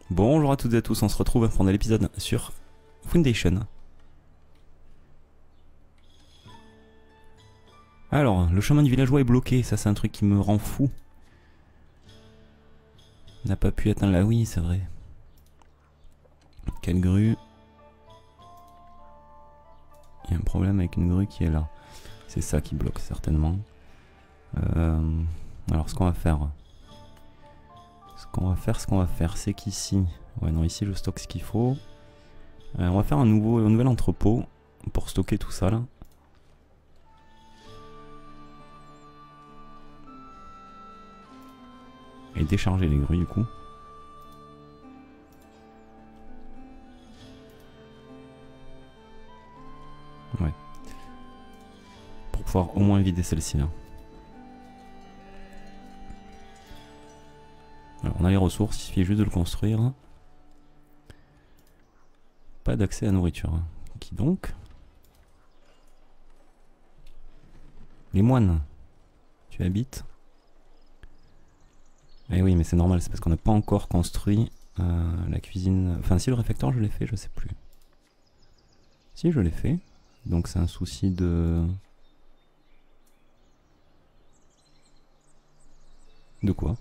Bonjour à toutes et à tous, on se retrouve pour l'épisode sur Foundation. Alors, le chemin du villageois est bloqué, ça c'est un truc qui me rend fou. On n'a pas pu atteindre la... Oui, c'est vrai. Quelle grue? Il y a un problème avec une grue qui est là. C'est ça qui bloque certainement. Alors ce qu'on va faire... Ce qu'on va faire, c'est qu'ici... Ouais non, ici je stocke ce qu'il faut. On va faire un nouvel entrepôt pour stocker tout ça là. Et décharger les grues du coup. Ouais. Pour pouvoir au moins vider celle-ci là. Alors on a les ressources, il suffit juste de le construire. Pas d'accès à nourriture. Qui donc? Les moines. Tu habites? Eh oui, mais c'est normal, c'est parce qu'on n'a pas encore construit la cuisine. Enfin, si le réfectoire je l'ai fait, je sais plus. Si je l'ai fait, donc c'est un souci de. De quoi?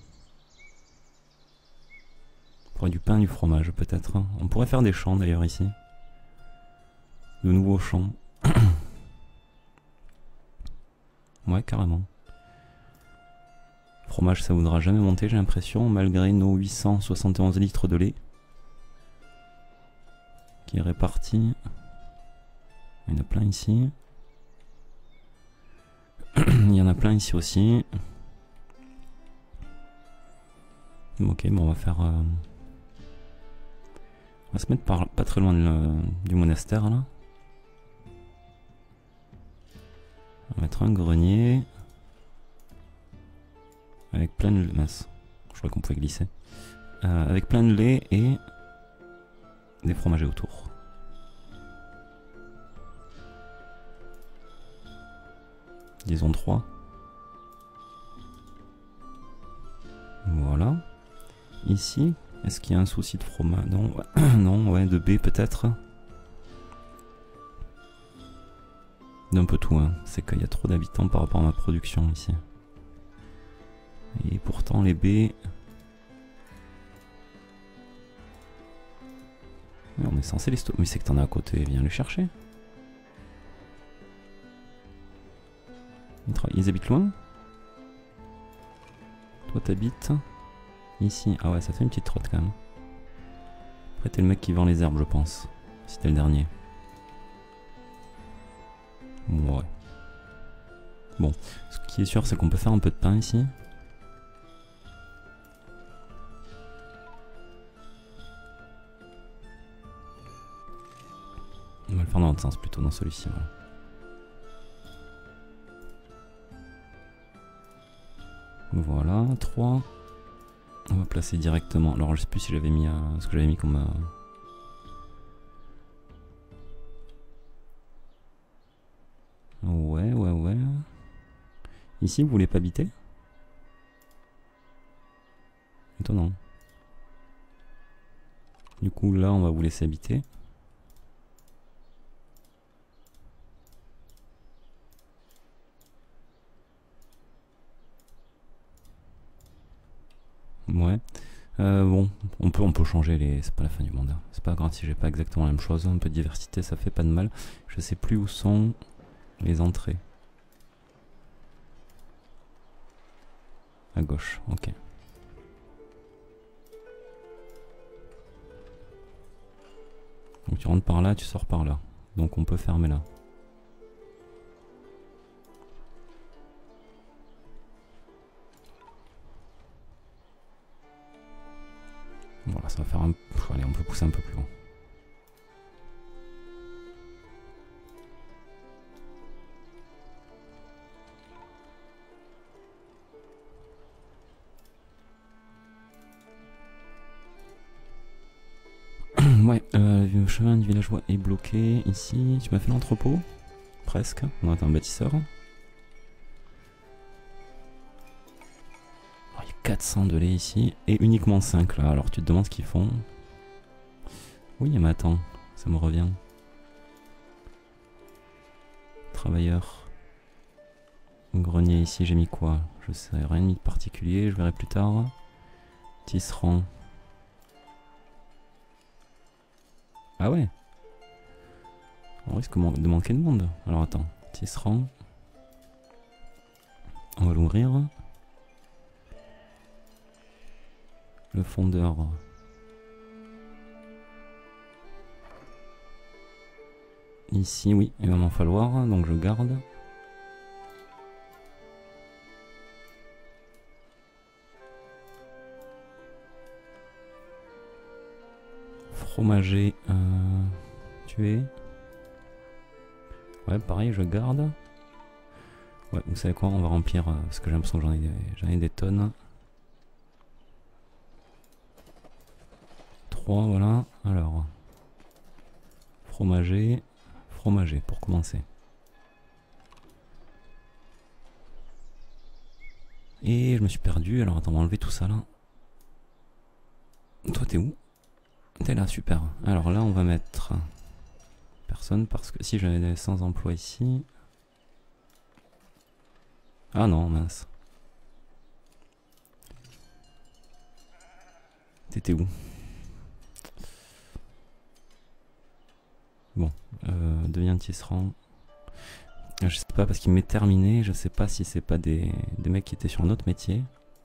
On pourrait du pain, du fromage peut-être. On pourrait faire des champs d'ailleurs ici. De nouveaux champs. Ouais, carrément. Fromage, ça voudra jamais monter, j'ai l'impression, malgré nos 871 litres de lait. Qui est réparti. Il y en a plein ici. Il y en a plein ici aussi. Ok, bon, on va faire... On va se mettre pas très loin du monastère, là. On va mettre un grenier. Avec plein de... Mince, je crois qu'on pouvait glisser. Avec plein de lait et... des fromagers autour. Disons 3. Voilà. Ici, est-ce qu'il y a un souci de fromage? Non, non, ouais, de B peut-être. D'un peu tout, hein. C'est qu'il y a trop d'habitants par rapport à ma production ici. Et pourtant les baies... Mais on est censé les stocker. Mais c'est que t'en as à côté, viens les chercher. Ils habitent loin? Toi t'habites ici. Ah ouais, ça fait une petite trotte quand même. Après t'es le mec qui vend les herbes je pense. Si t'es le dernier. Ouais. Bon, ce qui est sûr c'est qu'on peut faire un peu de pain ici. On va le faire dans l'autre sens plutôt, dans celui-ci. Voilà. Voilà, 3. On va placer directement. Alors je sais plus si j'avais mis ce que j'avais mis comme... Ouais. Ici, vous voulez pas habiter? Étonnant. Du coup, là, on va vous laisser habiter. Ouais. Bon, on peut changer les... C'est pas la fin du monde. Hein. C'est pas grave si j'ai pas exactement la même chose. Un peu de diversité, ça fait pas de mal. Je sais plus où sont les entrées. À gauche, ok. Donc tu rentres par là, tu sors par là. Donc on peut fermer là. Voilà, ça va faire un... Allez, on peut pousser un peu plus haut. Ouais, le chemin du villageois est bloqué ici. Tu m'as fait l'entrepôt? Presque. On a un bâtisseur. Oh, il y a 400 de lait ici et uniquement 5 là. Alors tu te demandes ce qu'ils font. Oui, mais attends, ça me revient. Travailleur. Grenier ici, j'ai mis quoi? Je sais, rien mis de particulier, je verrai plus tard. Tisserand. Ah ouais. On risque de manquer de monde. Alors attends, tisserand. On va l'ouvrir. Le fondeur. Ici, oui, il va m'en falloir, donc je garde. Fromager, tuer. Ouais, pareil, je garde. Ouais, vous savez quoi, on va remplir, parce que j'ai l'impression que j'en ai des tonnes. 3, voilà. Alors, fromager, fromager, pour commencer. Et je me suis perdu, alors attends, on va enlever tout ça là. Toi, t'es où? T'es là, super. Alors là, on va mettre personne, parce que si j'avais des sans emploi ici... Ah non, mince. T'étais où? Bon, devient tisserand. Je sais pas, parce qu'il m'est terminé, je sais pas si c'est pas des mecs qui étaient sur un autre métier.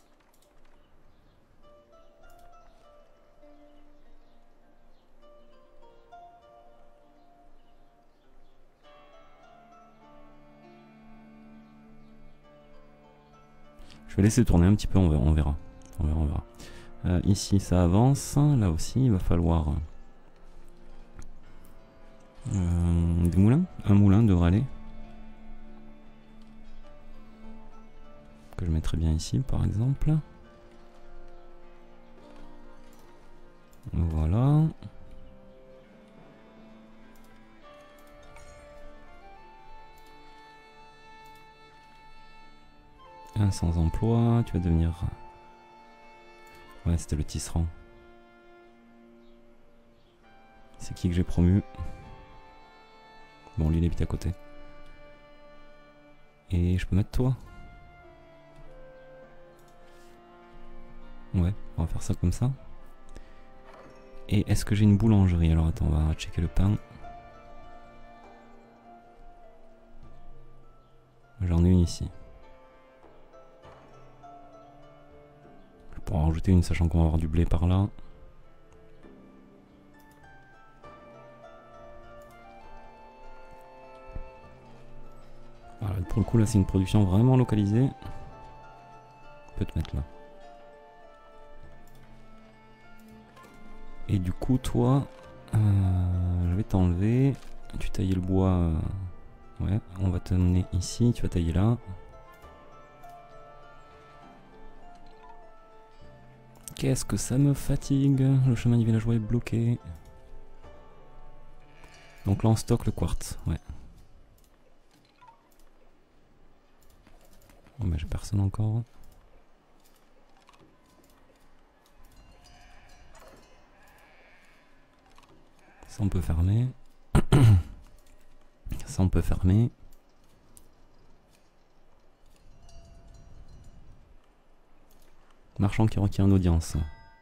Je vais laisser tourner un petit peu, on verra. Ici ça avance, là aussi il va falloir des moulins. Un moulin devrait aller. Que je mettrai bien ici par exemple. Voilà. Un sans emploi, tu vas devenir... Ouais, c'était le tisserand. C'est qui que j'ai promu? Bon, lui il habite à côté. Et je peux mettre toi? Ouais, on va faire ça comme ça. Et est-ce que j'ai une boulangerie? Alors attends, on va checker le pain. J'en ai une ici. Je pourrais en rajouter une, sachant qu'on va avoir du blé par là. Voilà, pour le coup là c'est une production vraiment localisée. On peut te mettre là. Et du coup toi, je vais t'enlever. Tu tailles le bois. Ouais, on va t'emmener ici, tu vas tailler là. Qu'est-ce que ça me fatigue? Le chemin du villageois est bloqué. Donc là on stocke le quartz, ouais. Oh mais j'ai personne encore. Ça on peut fermer. Ça on peut fermer. Marchand qui requiert une audience.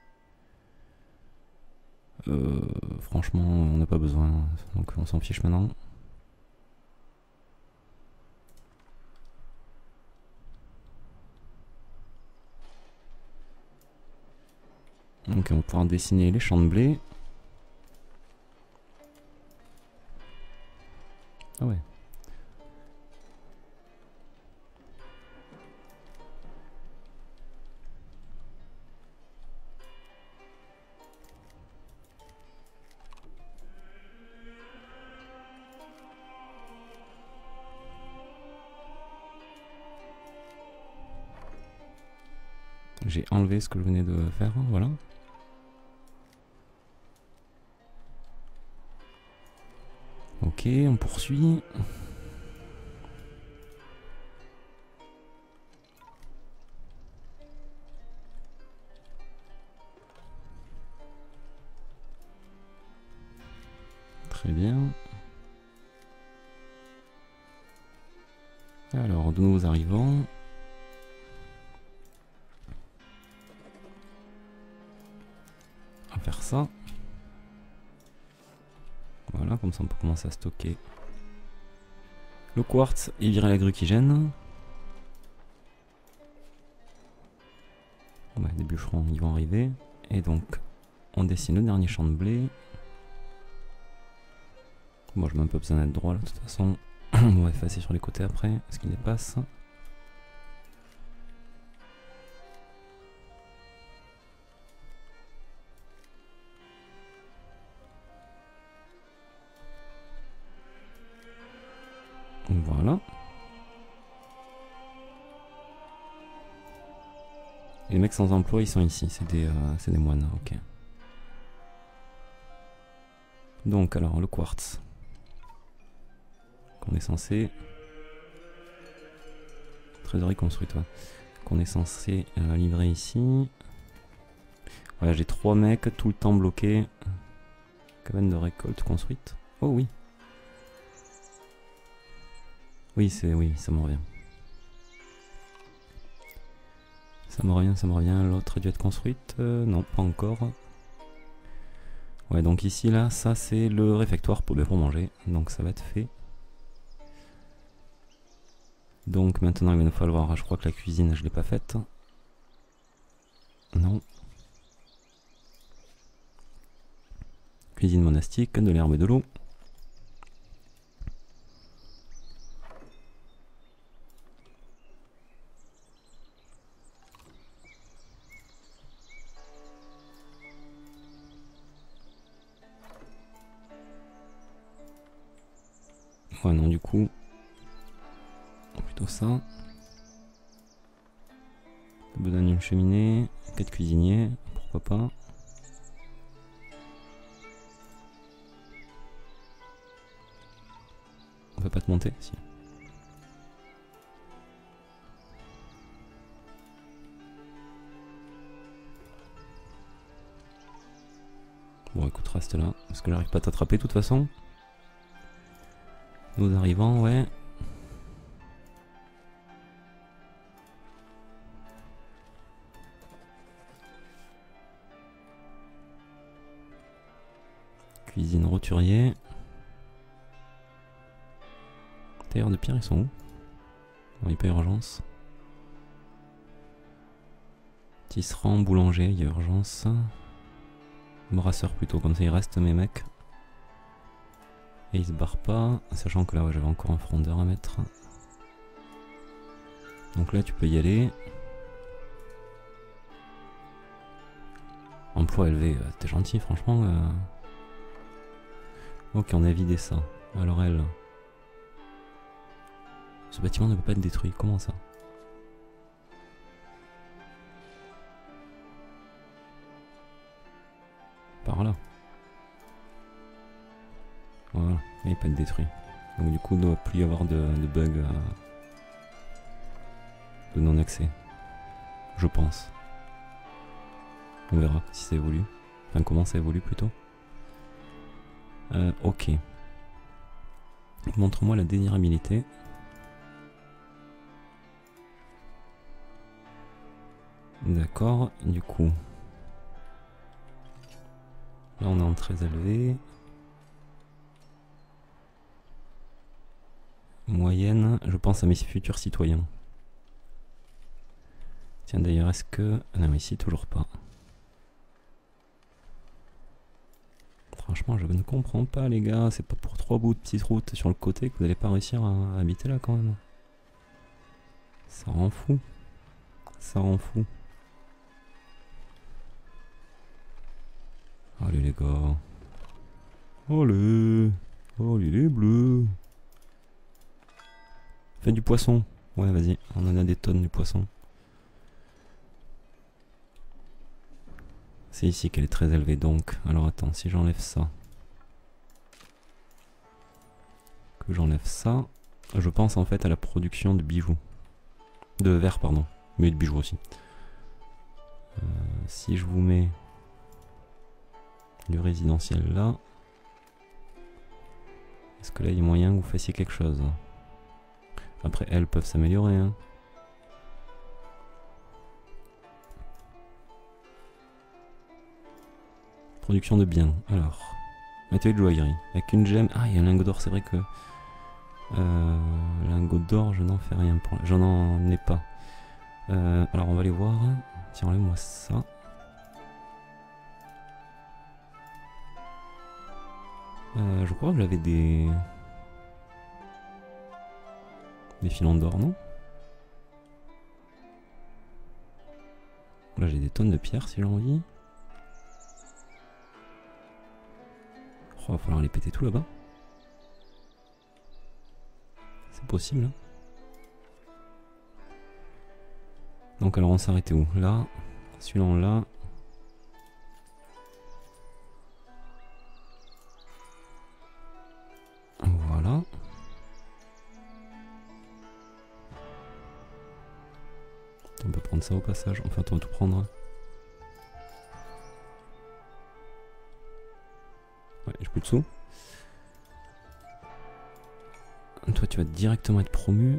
Franchement, on n'a pas besoin, donc on s'en fiche maintenant. Donc on va pouvoir dessiner les champs de blé. Ah ouais. J'ai enlevé ce que je venais de faire, voilà. Ok, on poursuit. Très bien. Alors, de nouveaux arrivants. On va faire ça. Voilà, comme ça on peut commencer à stocker le quartz et virer la grue qui gêne. Ouais, des bûcherons, ils vont arriver. Et donc, on dessine le dernier champ de blé. Bon, je n'ai même pas besoin d'être droit là, de toute façon. On va effacer sur les côtés après, ce qui dépasse. Voilà. Et les mecs sans emploi, ils sont ici. C'est des moines, ok. Donc, alors, le quartz. Qu'on est censé... Trésorerie construite, ouais. Qu'on est censé livrer ici. Voilà, j'ai 3 mecs tout le temps bloqués. Cabane de récolte construite. Oh oui. Oui, ça me revient. Ça me revient. L'autre a dû être construite. Non, pas encore. Ouais, donc ici, là, ça c'est le réfectoire pour manger. Donc ça va être fait. Donc maintenant, il va nous falloir, je crois que la cuisine, je l'ai pas faite. Non. Cuisine monastique, de l'herbe et de l'eau. Ouais, non, du coup, plutôt ça. Besoin d'une cheminée, 4 cuisiniers, pourquoi pas. On peut pas te monter, si. Bon, écoute, reste là, parce que j'arrive pas à t'attraper de toute façon. Nous arrivons, ouais. Cuisine roturier. Tailleur de pierre, ils sont où? Non, il n'y a pas urgence. Tisserand, boulanger, il y a urgence. Brasseur plutôt, comme ça il reste mes mecs. Et il se barre pas, sachant que là ouais, j'avais encore un frondeur à mettre. Donc là tu peux y aller. Emploi élevé, t'es gentil franchement. Ok, on a vidé ça. Alors elle... Ce bâtiment ne peut pas être détruit, comment ça? Par là. Voilà, il peut être détruit. Donc du coup, il ne doit plus y avoir de bug de non-accès. Je pense. On verra si ça évolue. Enfin, comment ça évolue plutôt. Ok. Montre-moi la désirabilité. D'accord, du coup. Là, on est en très élevé. Moyenne, je pense à mes futurs citoyens. Tiens, d'ailleurs, est-ce que... Ah non, ici, toujours pas. Franchement, je ne comprends pas, les gars. C'est pas pour 3 bouts de petites routes sur le côté que vous n'allez pas réussir à habiter là, quand même. Ça rend fou. Ça rend fou. Allez, les gars. Allez. Allez, les bleus. Fais du poisson. Ouais, vas-y. On en a des tonnes du poisson. C'est ici qu'elle est très élevée, donc. Alors, attends, si j'enlève ça. Que j'enlève ça. Je pense en fait à la production de bijoux. De verre, pardon. Mais de bijoux aussi. Si je vous mets du résidentiel là. Est-ce que là il y a moyen que vous fassiez quelque chose? Après elles peuvent s'améliorer hein. Production de biens, alors. Atelier de joaillerie, avec une gemme. Ah, il y a un lingot d'or, c'est vrai que... lingot d'or, je n'en fais rien pour... J'en ai pas. Alors on va aller voir. Tiens, enlève-moi ça. Je crois que j'avais des filons d'or, non? Là j'ai des tonnes de pierres si j'ai envie. Oh, va falloir les péter tout là-bas. C'est possible. Hein. Donc alors on s'arrêtait où? Là. Celui-là là. Voilà. On peut prendre ça au passage. Enfin, on va tout prendre. Ouais, j'ai plus de sous. Toi, tu vas directement être promu.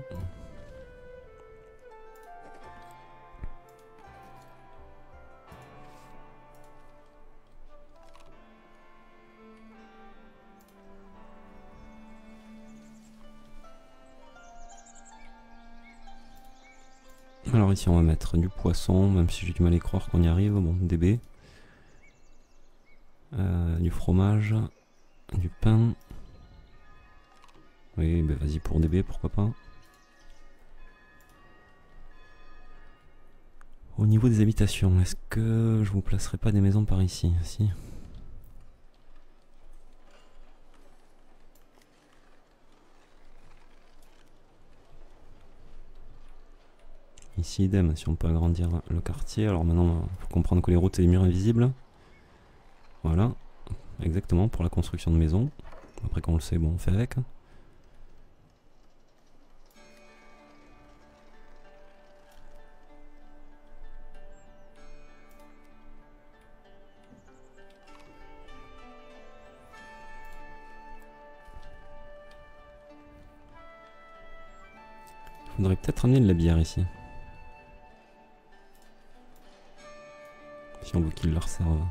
Alors ici, on va mettre du poisson, même si j'ai du mal à y croire qu'on y arrive. Bon, DB. Du fromage. Du pain. Oui, ben vas-y pour DB, pourquoi pas. Au niveau des habitations, est-ce que je vous placerai pas des maisons par ici? Si. Ici, idem, si on peut agrandir le quartier. Alors maintenant, il faut comprendre que les routes et les murs invisibles. Voilà, exactement, pour la construction de maisons. Après qu'on le sait, bon, on fait avec. Il faudrait peut-être amener de la bière ici. Si on veut qu'ils leur servent.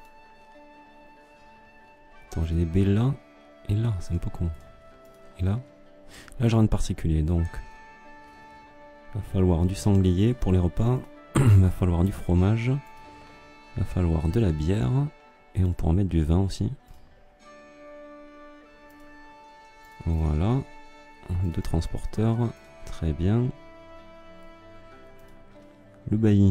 Attends, j'ai des baies là et là, c'est un peu con. Et là? Là, j'ai rien de particulier, donc... Va falloir du sanglier pour les repas. Va falloir du fromage. Va falloir de la bière. Et on pourra mettre du vin aussi. Voilà. 2 transporteurs. Très bien. Le bailli.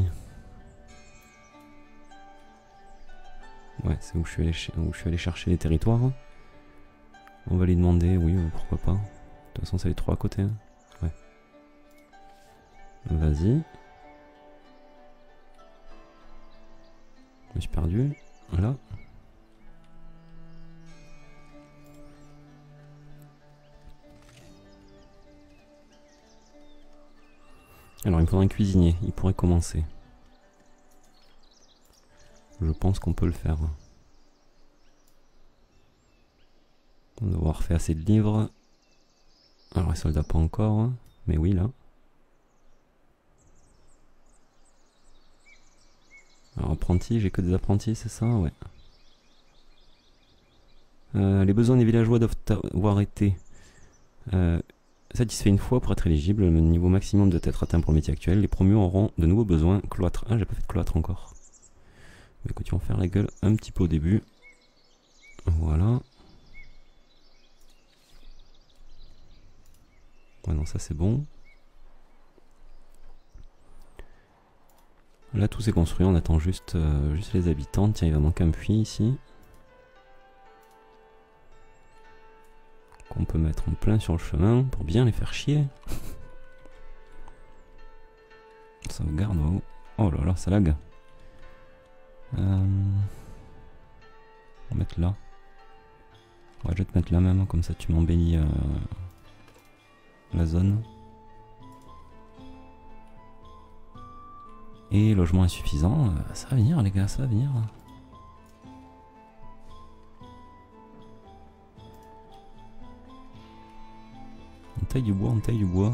Ouais, c'est où je suis allé chercher les territoires. On va lui demander, oui, pourquoi pas. De toute façon, c'est les 3 à côté. Hein. Ouais. Vas-y. Je me suis perdu. Voilà. Alors, il me faudrait un cuisinier. Il pourrait commencer. Je pense qu'on peut le faire. On doit avoir fait assez de livres. Alors les soldats pas encore. Mais oui là. Alors apprentis, j'ai que des apprentis, c'est ça? Ouais. Les besoins des villageois doivent avoir été satisfaits une fois pour être éligibles. Le niveau maximum doit être atteint pour le métier actuel. Les promus auront de nouveaux besoins. Cloître. Ah, j'ai pas fait de cloître encore. Écoute, ils vont faire la gueule un petit peu au début. Voilà. Ouais, non, ça c'est bon. Là, tout s'est construit. On attend juste les habitants. Tiens, il va manquer un puits ici. Qu'on peut mettre en plein sur le chemin pour bien les faire chier. Sauvegarde. Oh là là, ça lag. On va mettre là. Ouais, je vais te mettre là même, comme ça tu m'embellis la zone. Et logement insuffisant, ça va venir les gars, ça va venir. On taille du bois, on taille du bois.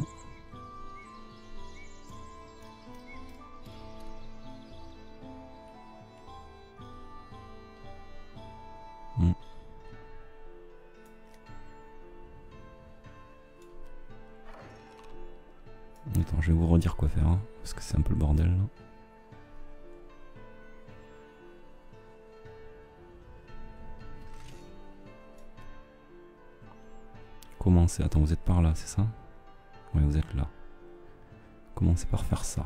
Attends, je vais vous redire quoi faire, hein, parce que c'est un peu le bordel là. Commencez, attends, vous êtes par là, c'est ça? Oui, vous êtes là. Commencez par faire ça.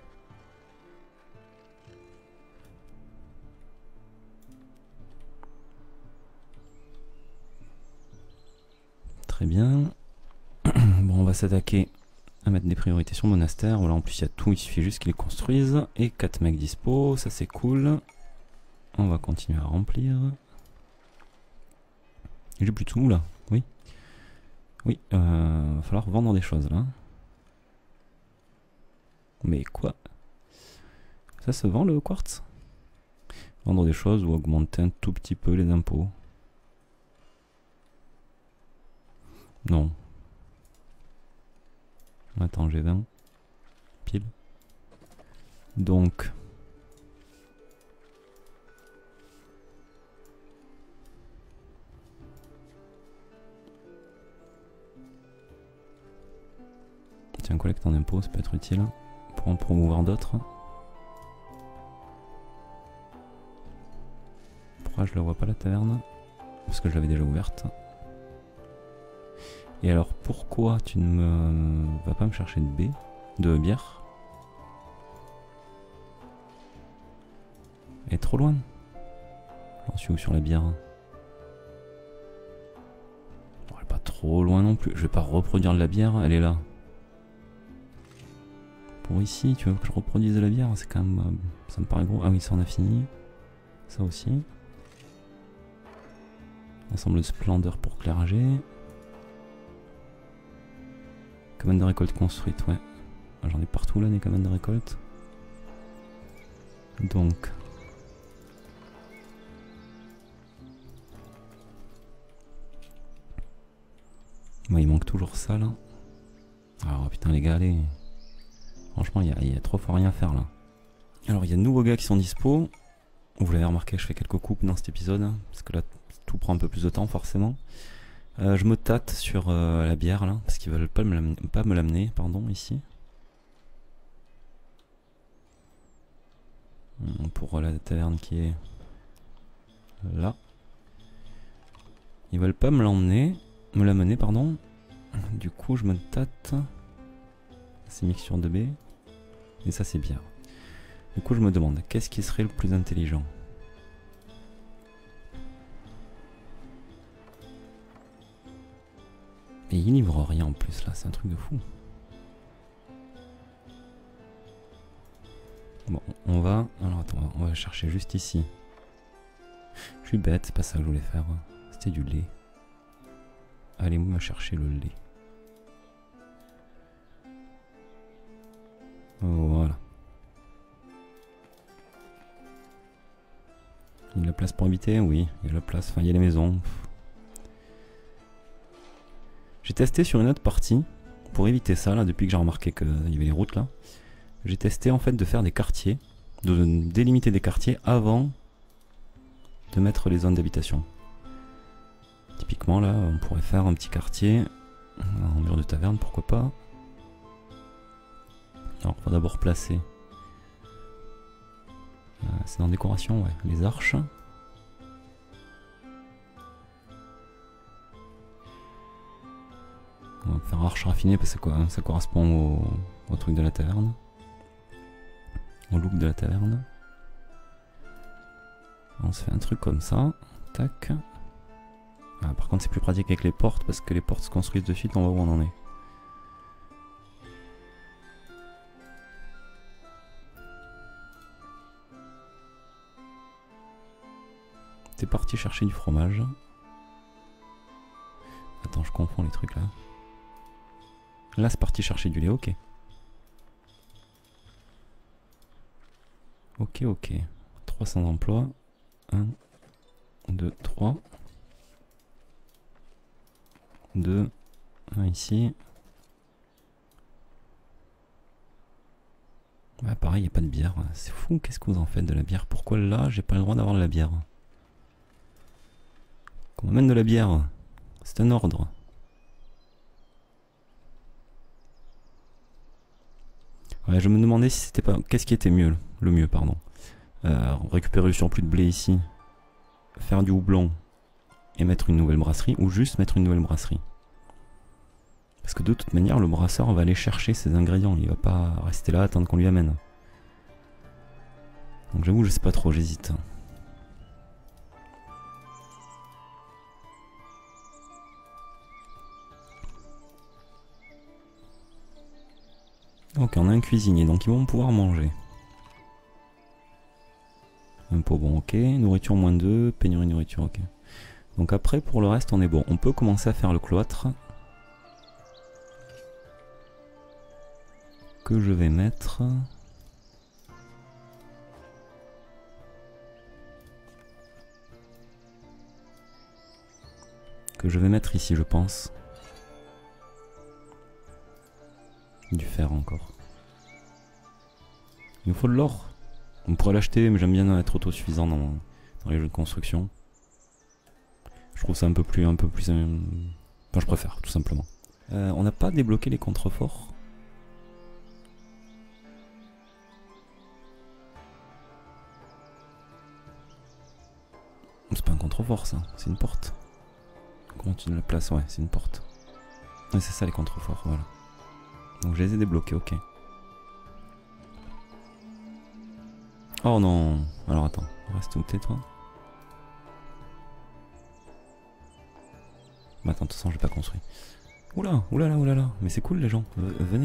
Très bien. Bon, on va s'attaquer à mettre des priorités sur le monastère. Voilà, en plus il y a tout, il suffit juste qu'ils les construisent. Et 4 mecs dispo, ça c'est cool. On va continuer à remplir. J'ai plus de sous là, oui. Oui, va falloir vendre des choses là. Mais quoi? Ça se vend le quartz? Vendre des choses ou augmenter un tout petit peu les impôts? Non. Attends, j'ai 20. Pile. Donc. Tiens, collecte en impôts, ça peut être utile pour en promouvoir d'autres. Pourquoi je la vois pas la taverne? Parce que je l'avais déjà ouverte. Et alors pourquoi tu ne vas pas me chercher de bière? Elle est trop loin. J'en suis où sur la bière? Elle est pas trop loin non plus. Je vais pas reproduire de la bière, elle est là. Pour ici, tu veux que je reproduise de la bière? C'est quand même... ça me paraît gros. Ah oui, ça on a fini. Ça aussi. Ensemble de splendeur pour clergé. Cabane de récolte construite, ouais. J'en ai partout là des cabanes de récolte. Donc. Bon, il manque toujours ça là. Alors putain les gars, allez. Franchement, il y a trop fort rien à faire là. Alors il y a de nouveaux gars qui sont dispo. Vous l'avez remarqué, je fais quelques coupes dans cet épisode. Parce que là, tout prend un peu plus de temps forcément. Je me tâte sur la bière là, parce qu'ils veulent pas me l'amener, pardon, ici. Pour la taverne qui est là. Ils veulent pas me l'amener, pardon. Du coup, je me tâte. C'est mixture de baie. Et ça, c'est bière. Du coup, je me demande, qu'est-ce qui serait le plus intelligent ? Et il livre rien en plus là, c'est un truc de fou. Bon, on va... Alors attends, on va chercher juste ici. Je suis bête, c'est pas ça que je voulais faire. C'était du lait. Allez, moi chercher le lait. Voilà. Il y a de la place pour habiter? Oui, il y a de la place. Enfin, il y a les maisons. J'ai testé sur une autre partie, pour éviter ça, là, depuis que j'ai remarqué qu'il y avait les routes là. J'ai testé en fait de faire des quartiers, de délimiter des quartiers avant de mettre les zones d'habitation. Typiquement là, on pourrait faire un petit quartier en mur de taverne, pourquoi pas. Alors on va d'abord placer. C'est dans décoration, ouais, les arches. On va faire arche raffinée parce que ça correspond au truc de la taverne. Au look de la taverne. On se fait un truc comme ça. Tac. Ah, par contre c'est plus pratique avec les portes parce que les portes se construisent de suite, on va voir où on en est. T'es parti chercher du fromage. Attends, je confonds les trucs là. Là c'est parti chercher du lait, ok. Ok, ok. 300 emplois. 1, 2, 3. 2. 1 ici. Ah, pareil, il n'y a pas de bière. C'est fou, qu'est-ce que vous en faites de la bière? Pourquoi là, j'ai pas le droit d'avoir de la bière? Qu'on m'amène de la bière. C'est un ordre. Ouais, je me demandais si c'était pas... Qu'est-ce qui était mieux? Le mieux, pardon. Récupérer le surplus de blé ici. Faire du houblon. Et mettre une nouvelle brasserie. Ou juste mettre une nouvelle brasserie. Parce que de toute manière, le brasseur va aller chercher ses ingrédients. Il va pas rester là, attendre qu'on lui amène. Donc j'avoue, je sais pas trop, j'hésite. Ok, on a un cuisinier, donc ils vont pouvoir manger. Un pot bon, ok. Nourriture moins 2, pénurie de nourriture, ok. Donc après, pour le reste, on est bon. On peut commencer à faire le cloître. Que je vais mettre... Que je vais mettre ici, je pense. Du fer encore. Il nous faut de l'or. On pourrait l'acheter, mais j'aime bien être autosuffisant dans les jeux de construction. Je trouve ça un peu plus... Enfin, je préfère, tout simplement. On n'a pas débloqué les contreforts. C'est pas un contrefort, ça. C'est une porte. Comment tu la places? Ouais, c'est une porte. Ouais, c'est ça les contreforts, voilà. Donc je les ai débloqués, ok. Oh non. Alors attends, reste où t'es toi? Bah attends, de toute façon j'ai pas construit. Oula, oulala, oulala. Mais c'est cool les gens, venez.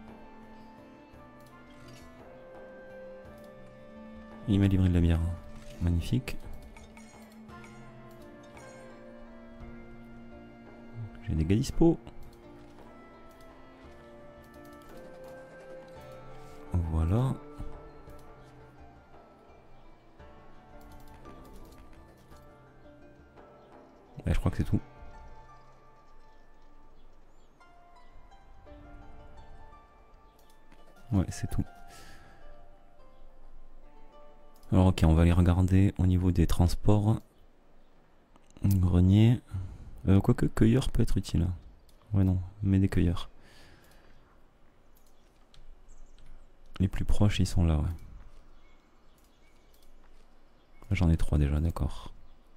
Il m'a livré de la bière. Magnifique. J'ai des gars dispo. Voilà. Bah, je crois que c'est tout. Ouais, c'est tout. Alors ok, on va aller regarder au niveau des transports. Grenier. Quoique cueilleur peut être utile. Ouais non, mais des cueilleurs. Les plus proches ils sont là, ouais. J'en ai 3 déjà, d'accord.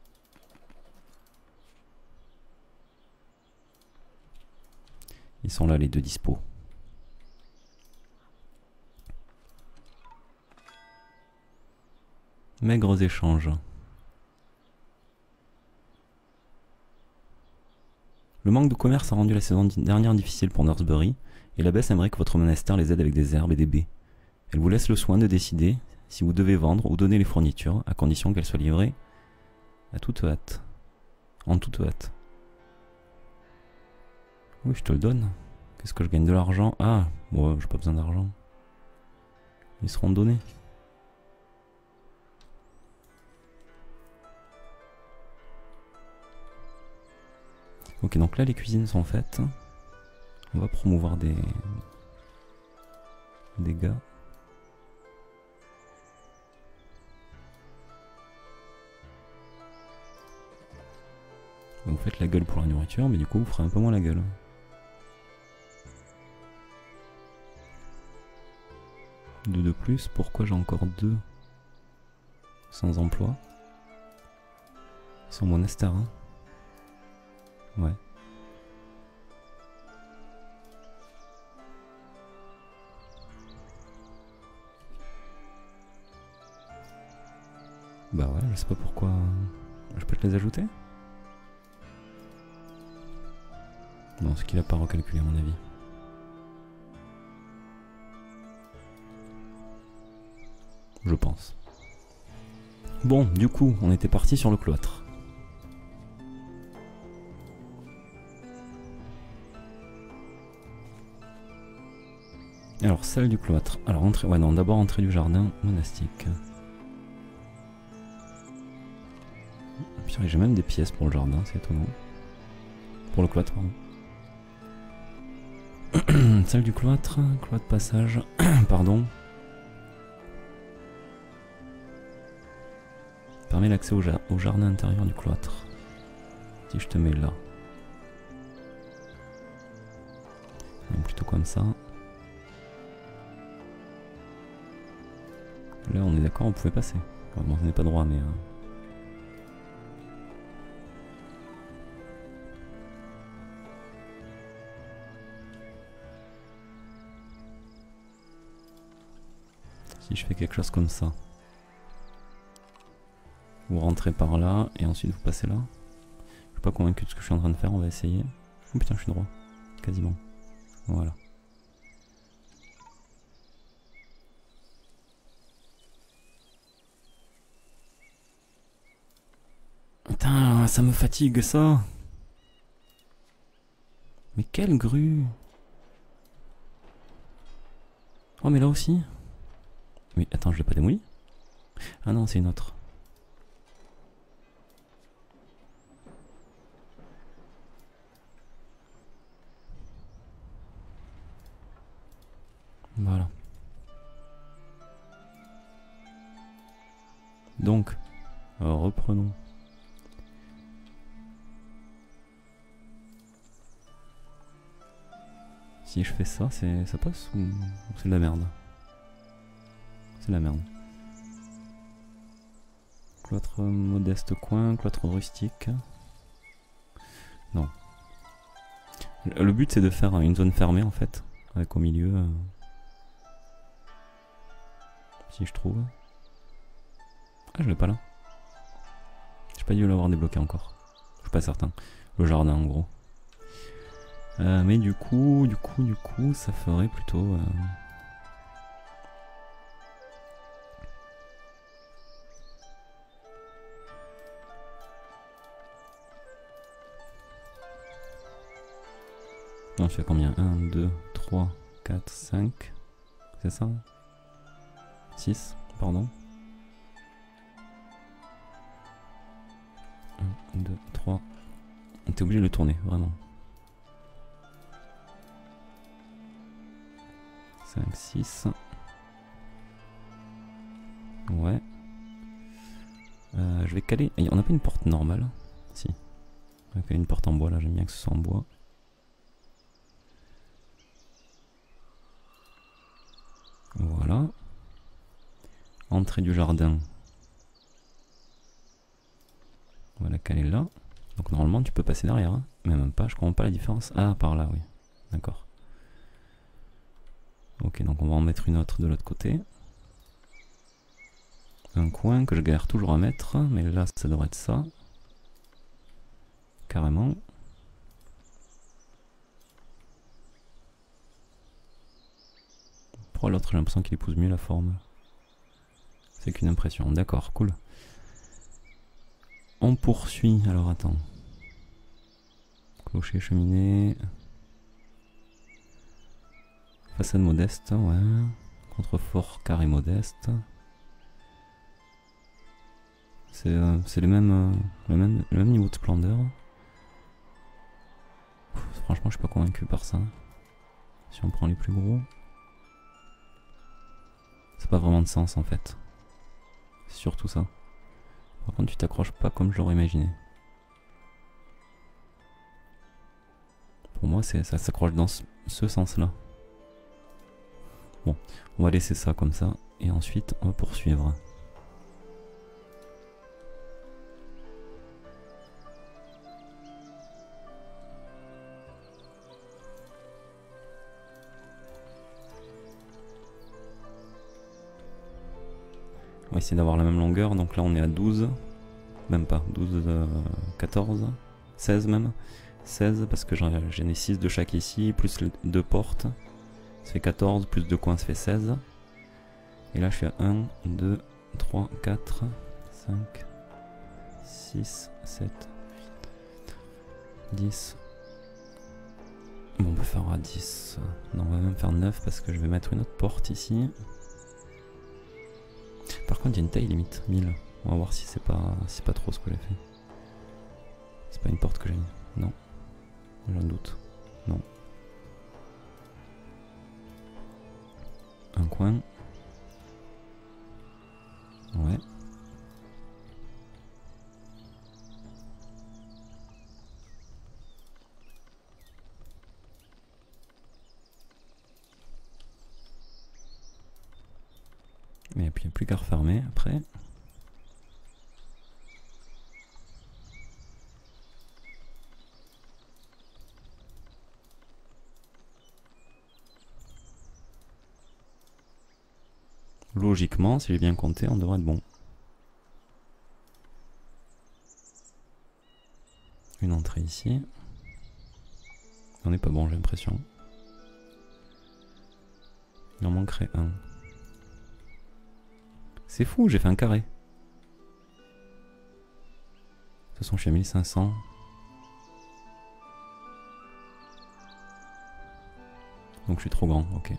Ils sont là les 2 dispo. Maigres échanges. Le manque de commerce a rendu la saison dernière difficile pour Northbury, et l'abbesse aimerait que votre monastère les aide avec des herbes et des baies. Elle vous laisse le soin de décider si vous devez vendre ou donner les fournitures, à condition qu'elles soient livrées à toute hâte. En toute hâte. Oui, je te le donne. Qu'est-ce que je gagne? De l'argent? Ah, bon, j'ai pas besoin d'argent. Ils seront donnés. Ok, donc là les cuisines sont faites. On va promouvoir des gars. Vous faites la gueule pour la nourriture, mais du coup vous ferez un peu moins la gueule. Deux de plus, pourquoi j'ai encore 2 sans emploi? Ils sont monastères, hein? Ouais. Bah ouais, je sais pas pourquoi... Je peux te les ajouter? Non, c'est qu'il a pas recalculé à mon avis. Je pense. Bon, du coup, on était parti sur le cloître. Alors, salle du cloître. Alors, entrée... Ouais, non, d'abord entrée du jardin monastique. J'ai même des pièces pour le jardin, c'est étonnant. Pour le cloître, pardon. Salle du cloître, cloître passage, pardon. Permet l'accès au jardin intérieur du cloître. Si je te mets là. Donc plutôt comme ça. Là on est d'accord, on pouvait passer. Enfin, bon, on n'est pas droit mais... Si je fais quelque chose comme ça. Vous rentrez par là et ensuite vous passez là. Je suis pas convaincu de ce que je suis en train de faire, on va essayer. Oh putain, je suis droit. Quasiment. Voilà. Putain, ça me fatigue ça. Mais quelle grue. Oh mais là aussi. Oui, attends, je l'ai pas démoli. Ah non, c'est une autre. Voilà. Donc, reprenons. Si je fais ça, ça passe ou c'est de la merde? C'est de la merde. Cloître modeste coin, cloître rustique. Non. Le but c'est de faire une zone fermée en fait, avec au milieu. Si je trouve. Ah, je l'ai pas là. J'ai pas dû l'avoir débloqué encore. Je suis pas certain. Le jardin en gros. Mais du coup, ça ferait plutôt... Non, je fais combien? 1, 2, 3, 4, 5. C'est ça? 6, pardon. 1, 2, 3. T'es obligé de le tourner, vraiment. 5, 6. Ouais. Je vais caler... On n'a pas une porte normale? Si. On va caler une porte en bois, là, j'aime bien que ce soit en bois. Voilà. Entrée du jardin. On va la caler là. Donc normalement tu peux passer derrière, hein. Mais même pas, je comprends pas la différence. Ah, par là, oui. D'accord. Ok, donc on va en mettre une autre de l'autre côté. Un coin que je galère toujours à mettre, mais là ça devrait être ça. Carrément. Pourquoi l'autre j'ai l'impression qu'il épouse mieux la forme? C'est qu'une impression, d'accord, cool. On poursuit, alors attends. Clocher, cheminée. Façade modeste, ouais. Contrefort carré modeste. C'est le même niveau de splendeur. Franchement, je suis pas convaincu par ça. Si on prend les plus gros. C'est pas vraiment de sens en fait. C'est surtout ça. Par contre, tu t'accroches pas comme je l'aurais imaginé. Pour moi, ça s'accroche dans ce sens-là. Bon, on va laisser ça comme ça. Et ensuite, on va poursuivre. On va essayer d'avoir la même longueur. Donc là, on est à 12. Même pas. 12, 14. 16 même. 16 parce que j'en ai 6 de chaque ici. Plus les 2 portes. Ça fait 14. Plus 2 coins, ça fait 16. Et là, je suis à 1, 2, 3, 4, 5, 6, 7, 8, 10. Bon, on peut faire à 10. Non, on va même faire 9 parce que je vais mettre une autre porte ici. Par contre, il y a une taille limite, 1000. On va voir si c'est pas trop ce que j'ai fait. C'est pas une porte que j'ai mis. Non. J'en doute. Non. Un coin. Ouais. Et puis il n'y a plus qu'à refermer après. Logiquement, si j'ai bien compté, on devrait être bon. Une entrée ici. On n'est pas bon, j'ai l'impression. Il en manquerait un. C'est fou, j'ai fait un carré. De toute façon, je suis à 1500. Donc je suis trop grand, ok.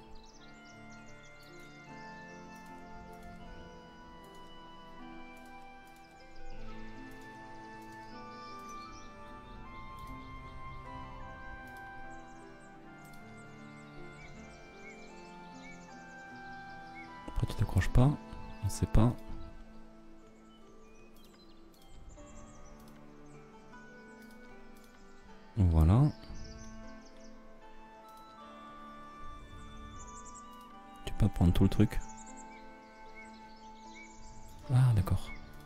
Après tu t'accroches pas, on sait pas. Voilà. Tu peux pas prendre tout le truc. Ah d'accord.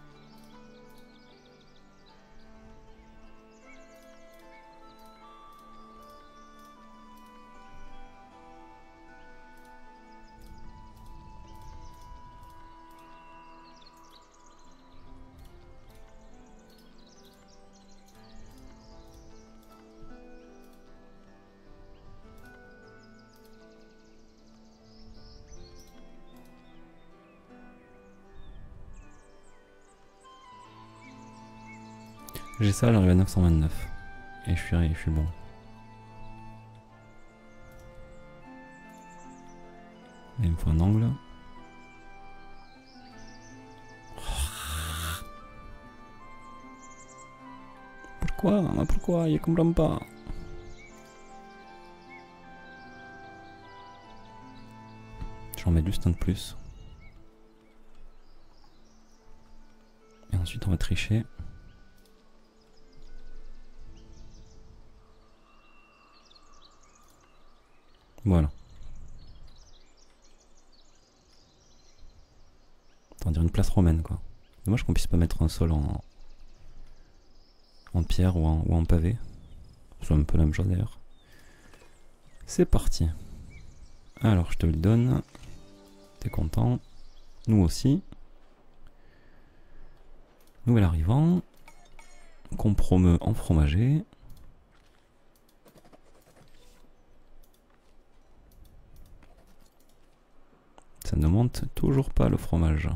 J'ai ça, j'arrive à 929. Et je suis bon. Et il me faut un angle. Pourquoi il comprend pas. J'en mets juste un de plus. Et ensuite on va tricher. Voilà. On dirait une place romaine quoi. Dommage qu'on puisse pas mettre un sol en pierre ou en pavé. C'est un peu la même chose d'ailleurs. C'est parti. Alors je te le donne. T'es content. Nous aussi. Nouvel arrivant. Compromet en fromager. Ça ne monte toujours pas le fromage.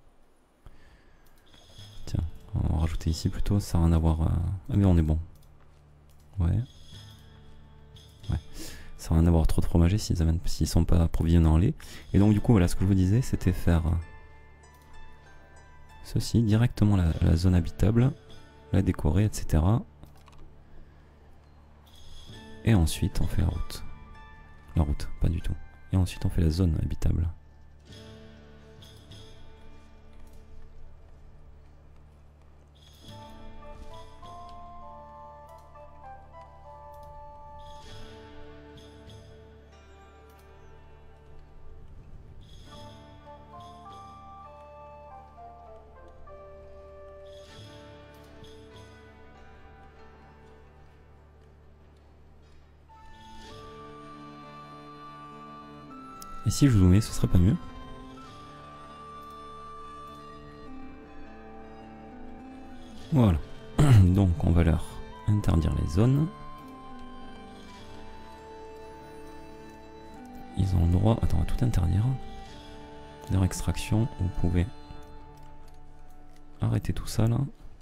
Tiens, on va rajouter ici plutôt, ça n'a rien à voir. Ah mais on est bon. Ouais. Ouais. Ça n'a rien à voir trop de fromager s'ils ne sont pas approvisionnés en lait. Et donc du coup, voilà, ce que je vous disais, c'était faire ceci, directement la zone habitable, la décorer, etc. Et ensuite, on fait la route. La route, pas du tout. Et ensuite, on fait la zone habitable. Et si je zoomais, ce serait pas mieux? Voilà. Donc on va leur interdire les zones. Ils ont le droit... Attends, on va tout interdire. Leur extraction, vous pouvez arrêter tout ça là.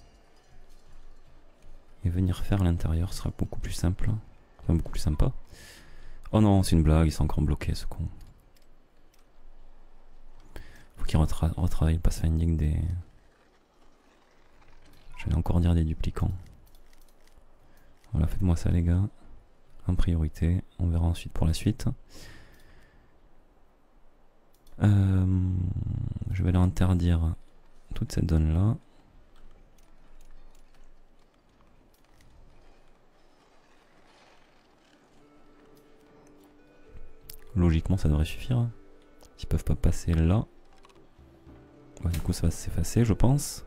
Et venir faire l'intérieur, ce sera beaucoup plus simple. Enfin, beaucoup plus sympa. Oh non, c'est une blague, ils sont encore bloqués ce con. Faut qu'ils retravaillent le pathfinding des... J'allais encore dire des duplicants. Voilà, faites-moi ça les gars. En priorité, on verra ensuite pour la suite. Je vais leur interdire toute cette zone là. Logiquement ça devrait suffire. S'ils peuvent pas passer là. coup ça va s'effacer, je pense.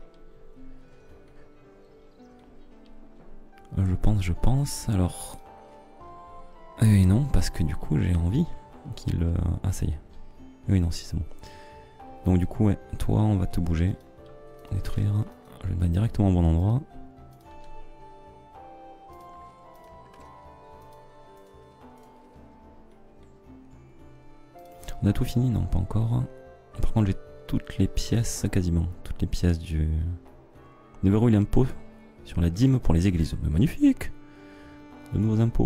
Je pense. Alors... Et non, parce que du coup j'ai envie qu'il... Ah ça y est. Oui non, si c'est bon. Donc du coup, ouais, toi on va te bouger. Détruire. Je vais te mettre directement au bon endroit. On a tout fini? Non, pas encore. Par contre j'ai toutes les pièces, quasiment. Toutes les pièces du... Déverrouille l'impôt sur la dîme pour les églises. Mais magnifique! De nouveaux impôts.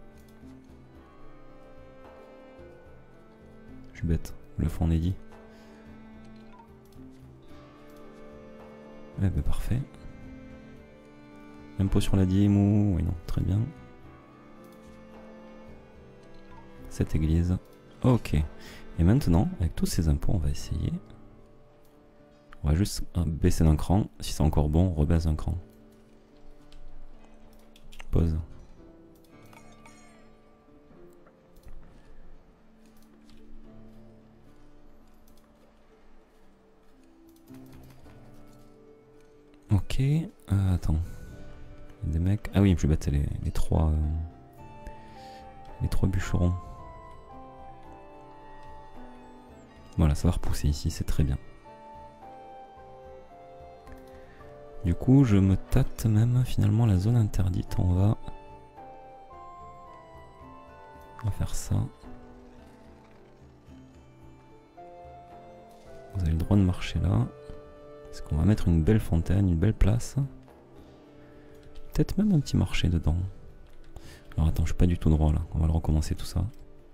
Je suis bête, le fond on est dit. Eh ben parfait. Impôt sur la dîme ou... Oui non, très bien. Cette église. Ok. Et maintenant, avec tous ces impôts, on va essayer. On va juste baisser d'un cran. Si c'est encore bon, on rebaisse d'un cran. Pause. Ok. Attends. Il y a des mecs. Ah oui, je vais battre les trois. Les trois bûcherons. Voilà, ça va repousser ici, c'est très bien. Du coup, je me tâte même finalement la zone interdite. On va faire ça. Vous avez le droit de marcher là. Est-ce qu'on va mettre une belle fontaine, une belle place? Peut-être même un petit marché dedans. Alors attends, je suis pas du tout droit là. On va le recommencer tout ça.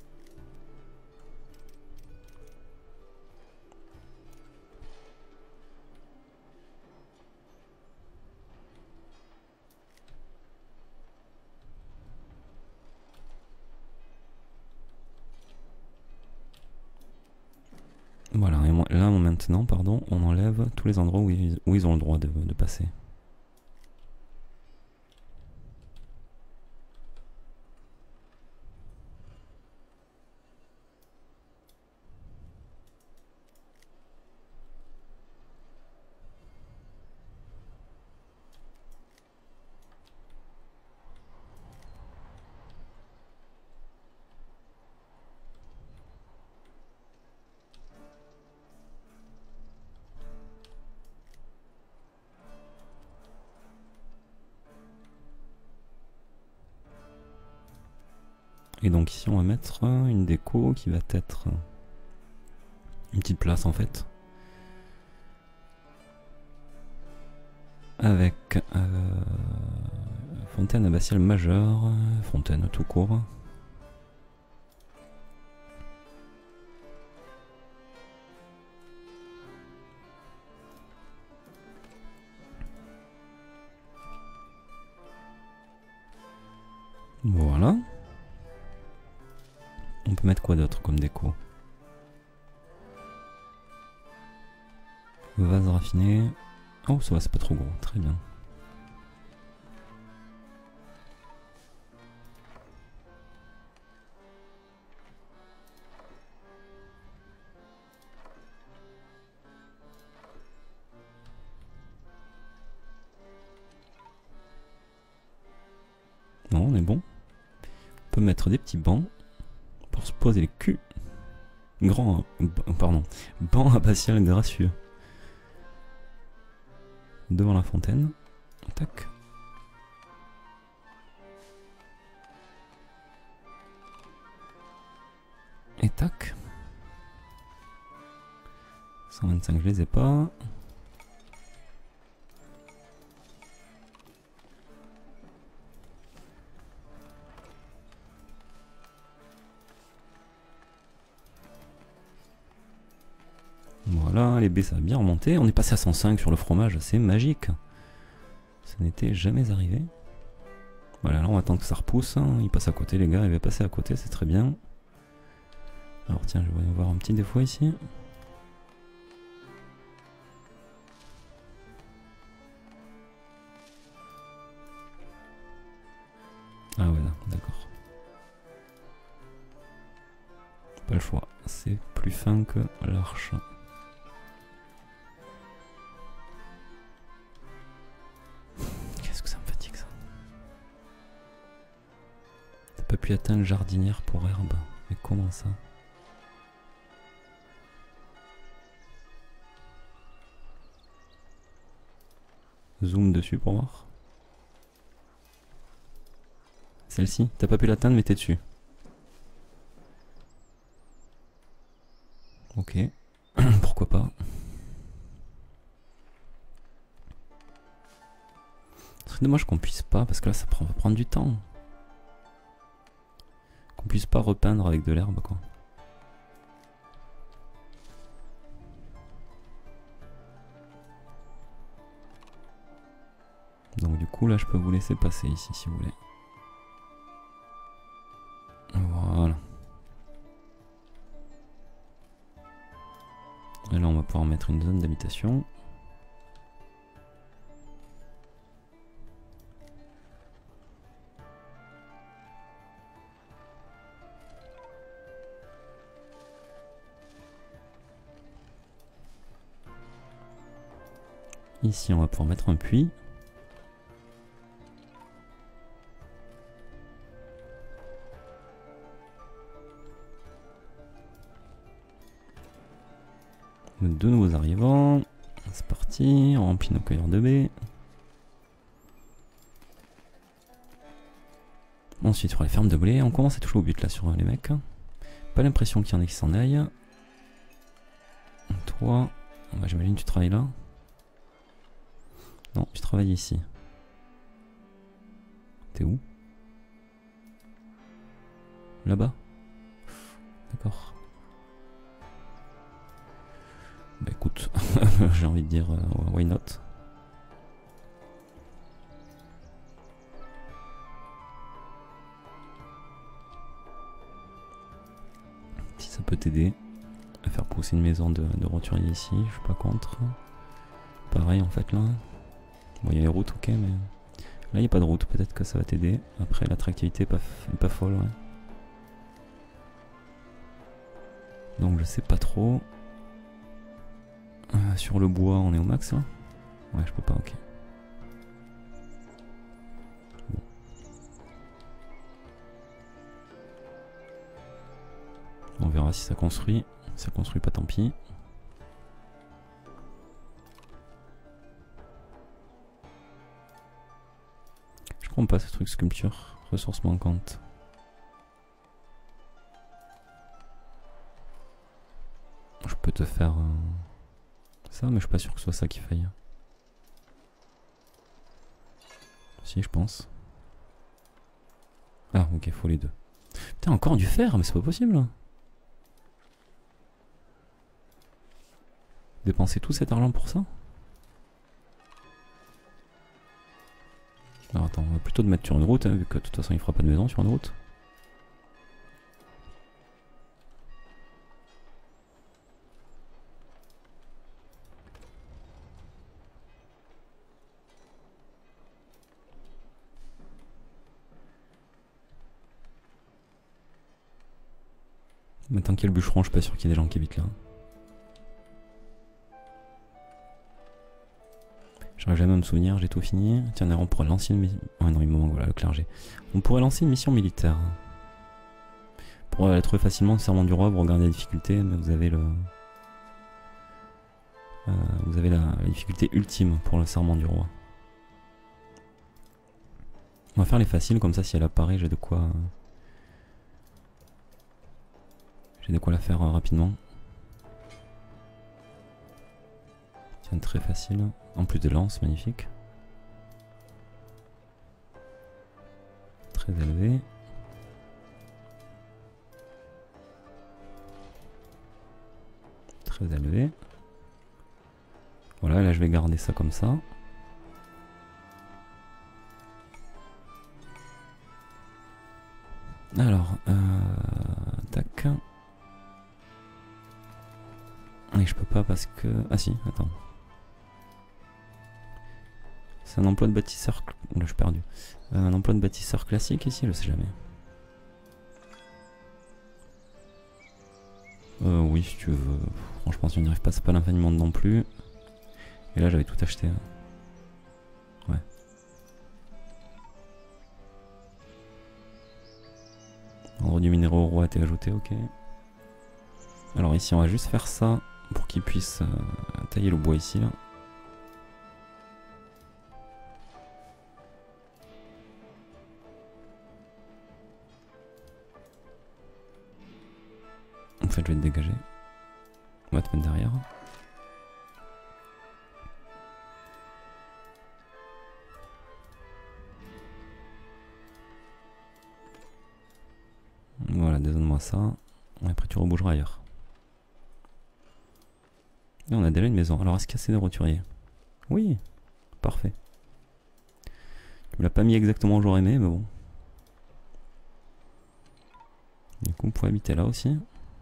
Voilà, et là maintenant, pardon, on enlève tous les endroits où ils ont le droit de passer. Et donc ici on va mettre une déco qui va être une petite place en fait. Avec fontaine abbatiale majeure, fontaine tout court. Voilà. On peut mettre quoi d'autre comme déco? Vase raffiné. Oh, ça va, c'est pas trop gros, très bien. Non, on est bon. On peut mettre des petits bancs pour se poser les culs. Banc abbatial gracieux. Devant la fontaine. Tac. Et tac. 125, je les ai pas. Voilà, les baies ça a bien remonté. On est passé à 105 sur le fromage, c'est magique. Ça n'était jamais arrivé. Voilà, là on va attendre que ça repousse. Il passe à côté les gars, il va passer à côté, c'est très bien. Alors tiens, je vais voir un petit défaut ici. Ah ouais, d'accord. Pas le choix, c'est plus fin que l'arche. pas pu atteindre jardinière pour herbe. Mais comment ça? Zoom dessus pour voir. Celle-ci, t'as pas pu l'atteindre mais t'es dessus. Ok. Pourquoi pas. C'est dommage qu'on puisse pas, parce que là ça va prendre du temps. Qu'on puisse pas repeindre avec de l'herbe quoi. Donc du coup là je peux vous laisser passer ici si vous voulez. Voilà. Et là on va pouvoir mettre une zone d'habitation. Ici on va pouvoir mettre un puits. Deux nouveaux arrivants. C'est parti, on remplit nos cueilleurs de baies. Ensuite sur les fermes de blé, on commence à toucher au but là sur les mecs. Pas l'impression qu'il y en ait qui s'en aillent. Toi, bah, j'imagine tu travailles là. Non, tu travailles ici. T'es où? Là-bas? D'accord. Bah écoute, j'ai envie de dire why not. Si ça peut t'aider à faire pousser une maison de roturier ici, je suis pas contre. Pareil en fait là. Bon il y a les routes ok mais... Là il n'y a pas de route, peut-être que ça va t'aider. Après l'attractivité est pas folle ouais. Donc je sais pas trop. Sur le bois on est au max là? Ouais je peux pas ok. Bon. On verra si ça construit. Si ça construit pas tant pis. Je comprends pas ce truc sculpture. Ressources manquantes. Je peux te faire ça mais je suis pas sûr que ce soit ça qui faille. Si je pense. Ah ok faut les deux. Putain encore du fer mais c'est pas possible. Dépenser tout cet argent pour ça? Alors attends, on va plutôt te mettre sur une route, hein, vu que de toute façon il fera pas de maison sur une route. Mais tant qu'il y a le bûcheron, je suis pas sûr qu'il y ait des gens qui habitent là. J'aurais jamais à me souvenir, j'ai tout fini. Tiens, on pourrait lancer une mission. Oh non, il me manque, voilà, le clergé. On pourrait lancer une mission militaire. Pour la trouver facilement, le serment du roi, vous regardez la difficulté, mais vous avez le. Vous avez la difficulté ultime pour le serment du roi. On va faire les faciles, comme ça si elle apparaît, j'ai de quoi. J'ai de quoi la faire rapidement. Tiens, très facile. En plus de lance, magnifique. Très élevé. Très élevé. Voilà, là je vais garder ça comme ça. Alors, tac. Et je peux pas parce que... Ah si, attends. C'est un emploi de bâtisseur... Là je suis perdu. Un emploi de bâtisseur classique ici, je sais jamais. Oui, si tu veux. Franchement, si on n'y arrive pas, c'est pas l'infini du monde non plus. Et là, j'avais tout acheté. Ouais. été ajouté, ok. Alors ici on va juste faire ça pour qu'il puisse tailler le bois ici là. En fait je vais te dégager. On va te mettre derrière. Voilà, dézone-moi ça. Et après tu rebougeras ailleurs. Et on a déjà une maison. Alors est-ce qu'il y a assez de roturiers? Oui, parfait. Tu me l'as pas mis exactement où j'aurais aimé, mais bon. Du coup on pourrait habiter là aussi.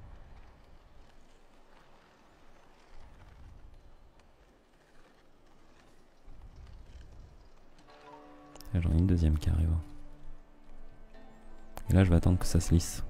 Là j'en ai une deuxième qui arrive. Et là je vais attendre que ça se lisse.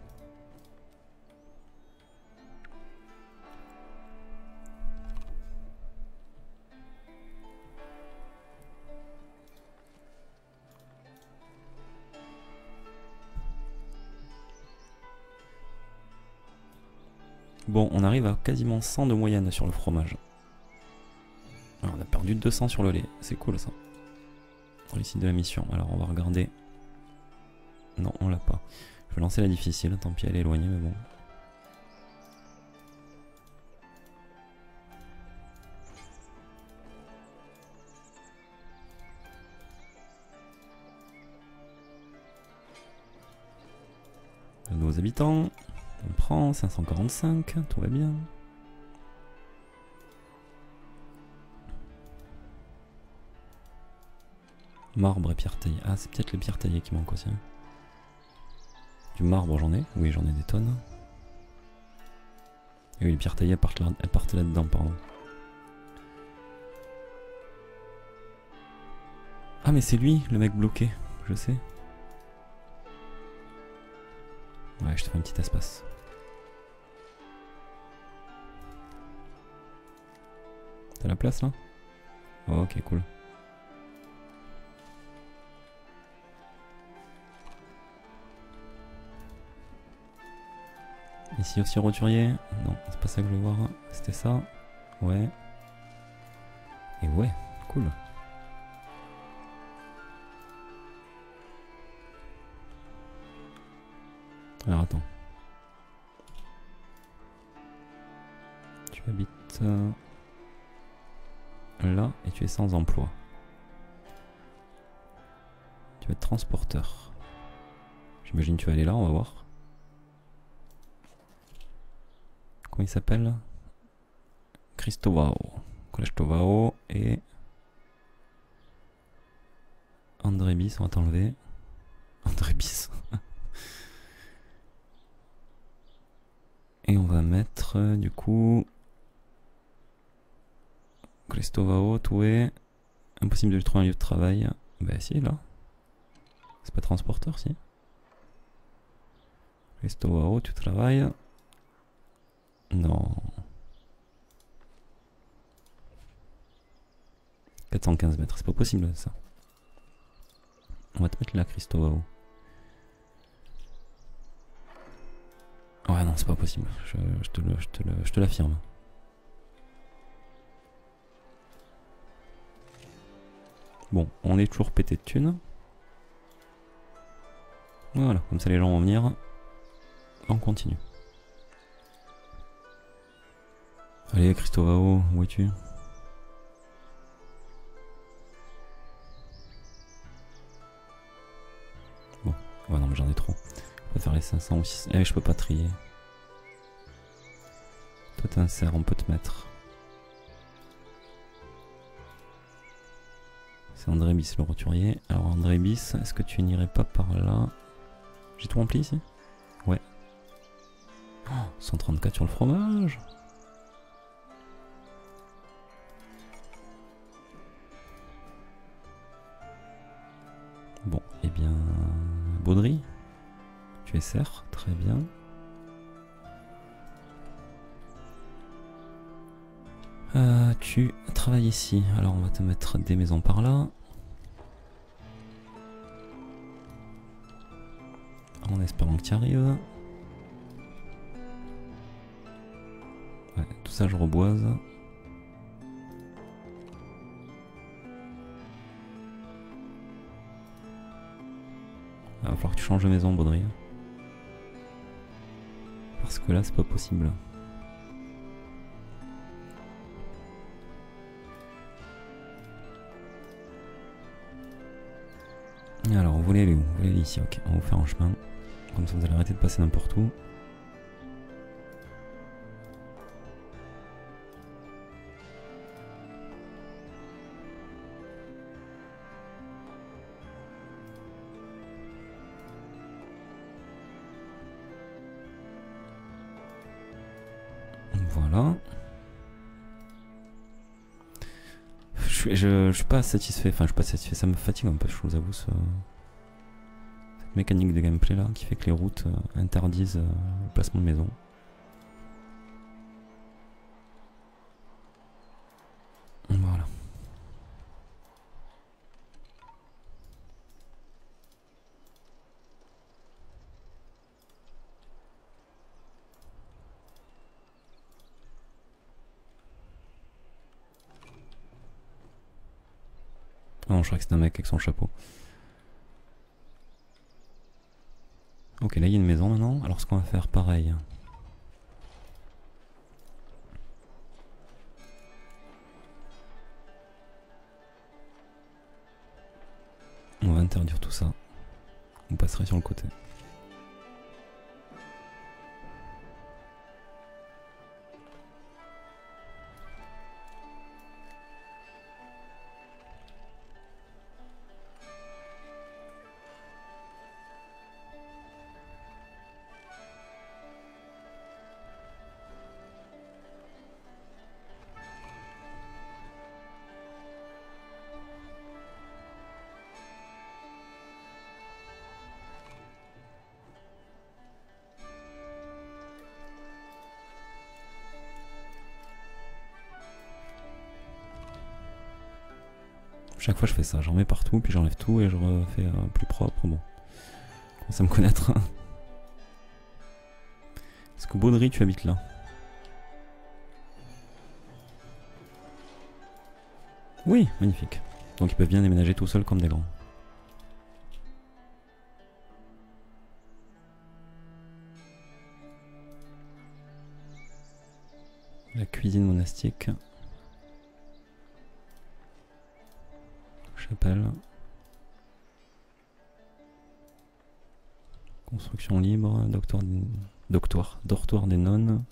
Bon, on arrive à quasiment 100 de moyenne sur le fromage. Alors, on a perdu 200 sur le lait, c'est cool ça. Réussite de la mission, alors on va regarder. Non, on l'a pas. Je vais lancer la difficile, tant pis elle est éloignée mais bon. De nouveaux habitants, on prend 545, tout va bien. Marbre et pierre taillée. Ah, c'est peut-être les pierres taillées qui manquent aussi. Du marbre, j'en ai. Oui, j'en ai des tonnes. Et oui, les pierres taillées elles partent là-dedans, pardon. Ah, mais c'est lui, le mec bloqué. Je sais. Ouais, je te fais un petit espace. T'as la place là? Oh, ok, cool. Ici aussi roturier. Non, c'est pas ça que je veux voir. C'était ça. Ouais. Et ouais, cool. Alors attends. Tu habites là et tu es sans emploi. Tu vas être transporteur. J'imagine que tu vas aller là, on va voir. Comment il s'appelle? Cristovao. Cristovao et André Bis, on va t'enlever. André Bis. Et on va mettre du coup Cristovao, tout est impossible de lui trouver un lieu de travail. Bah si, là. C'est pas transporteur, si. Cristovao, tu travailles. Non. 415 mètres, c'est pas possible ça. On va te mettre là, Cristovao. Ouais, non, c'est pas possible. Je te l'affirme. Bon, on est toujours pété de thunes. Voilà, comme ça les gens vont venir. On continue. Allez, Cristovao, où es-tu? Bon, ouais, non, mais j'en ai trop. Je peux faire les 500 ou 600. Eh, je peux pas trier. Toi, t'es un cerf, on peut te mettre. C'est André Bis le roturier. Alors, André Bis, est-ce que tu n'irais pas par là? J'ai tout rempli ici? Ouais. Oh, 134 sur le fromage. Bon, eh bien... Baudry, tu es cerf, très bien. Tu travailles ici, alors on va te mettre des maisons par là. En espérant que tu arrives. ça je reboise. Il va falloir que tu changes de maison, Baudry. Parce que là, c'est pas possible. Alors, vous voulez aller où? Vous voulez aller ici, ok. On va vous faire un chemin. Comme ça, vous allez arrêter de passer n'importe où. Voilà. Je suis pas satisfait, enfin je suis pas satisfait, ça me fatigue un peu, je vous avoue, cette mécanique de gameplay là qui fait que les routes interdisent le placement de maison. Voilà. Non, je crois que c'est un mec avec son chapeau. Ok, là il y a une maison maintenant. Alors ce qu'on va faire, pareil. On va interdire tout ça. On passerait sur le côté. Chaque fois je fais ça, j'en mets partout, puis j'enlève tout et je refais plus propre. Bon, commence à me connaître. Est-ce que Baudry, tu habites là? Oui, magnifique. Donc ils peuvent bien déménager tout seuls comme des grands. La cuisine monastique. Chapelle. Construction libre, dortoir des nonnes.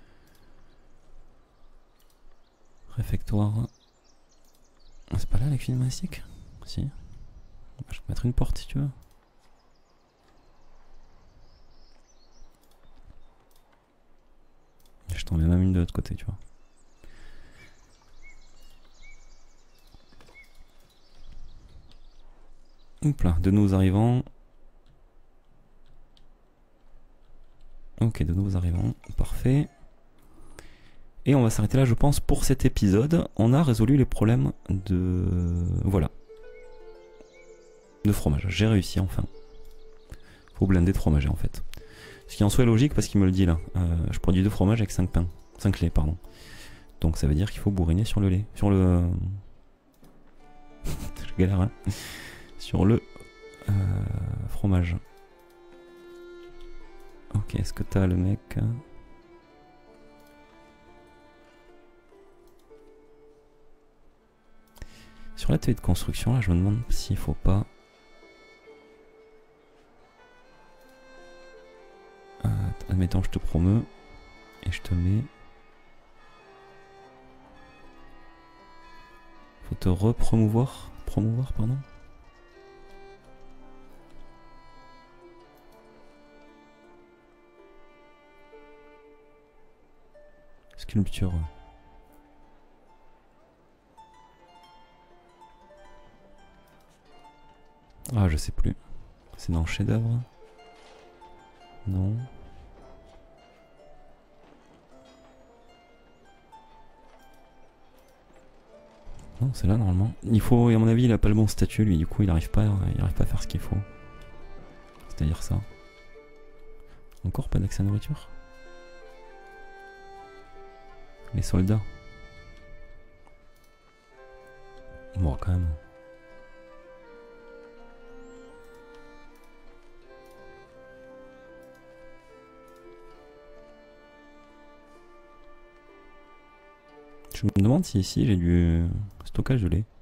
Réfectoire. C'est pas là la cuisine monastique? Si. Je peux mettre une porte si tu veux. Je t'en mets même une de l'autre côté, tu vois. Hop là, de nouveaux arrivants. Ok, de nouveaux arrivants, parfait. Et on va s'arrêter là, je pense, pour cet épisode. On a résolu les problèmes de... Voilà. De fromage. J'ai réussi, enfin. Faut blinder de fromager, en fait. Ce qui en soit est logique, parce qu'il me le dit, là. Je produis 2 fromages avec 5 pains. 5 laits, pardon. Donc ça veut dire qu'il faut bourriner sur le lait. Sur le... Je galère, hein. Sur le... fromage. Ok, est-ce que t'as le mec... Sur l'atelier de construction, là, je me demande s'il faut pas... admettons, je te promeux. Et je te mets... Faut te repromouvoir. Promouvoir, pardon. Sculpture. Ah, je sais plus. C'est dans chef-d'œuvre? Non. Non, c'est là normalement. Il faut, à mon avis, il a pas le bon statut lui, du coup il arrive pas à faire ce qu'il faut. C'est-à-dire ça. Encore pas d'accès à nourriture? Les soldats. Bon, quand même. Je me demande si ici j'ai du stockage de lait.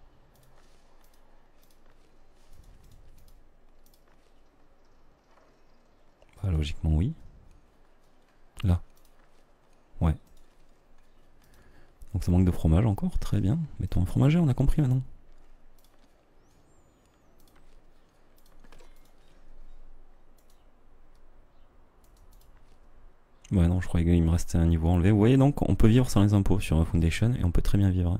Bah, logiquement oui. Là. Ouais. Donc ça manque de fromage encore, très bien. Mettons un fromager, on a compris maintenant. Ouais non, je croyais qu'il me restait un niveau enlevé. Vous voyez donc, on peut vivre sans les impôts sur Foundation et on peut très bien vivre.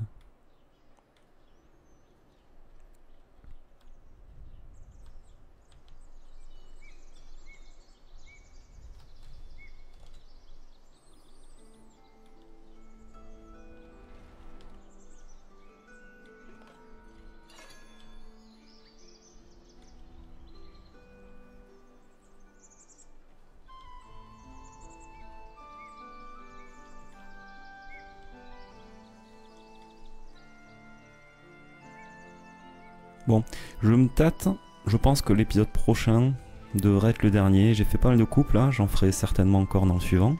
Bon, je me tâte. Je pense que l'épisode prochain devrait être le dernier. J'ai fait pas mal de coupes là, j'en ferai certainement encore dans le suivant.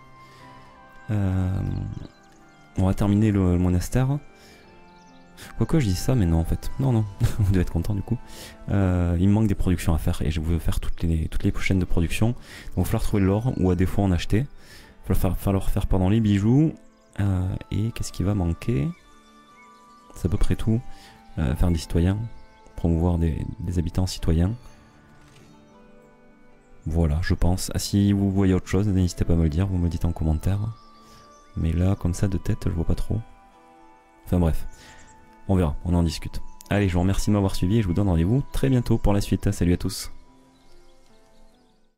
On va terminer le monastère. Quoique je dis ça, mais non en fait. Non, non, vous devez être content du coup. Il me manque des productions à faire et je veux faire toutes les chaînes de production. Donc il va falloir trouver l'or ou à défaut en acheter. Il va falloir faire pendant les bijoux. Et qu'est-ce qui va manquer? C'est à peu près tout. Faire des citoyens. Promouvoir des habitants citoyens. Voilà, je pense. Ah, si vous voyez autre chose, n'hésitez pas à me le dire, vous me le dites en commentaire. Mais là, comme ça, de tête, je vois pas trop. Enfin bref, on verra, on en discute. Allez, je vous remercie de m'avoir suivi et je vous donne rendez-vous très bientôt pour la suite. Salut à tous.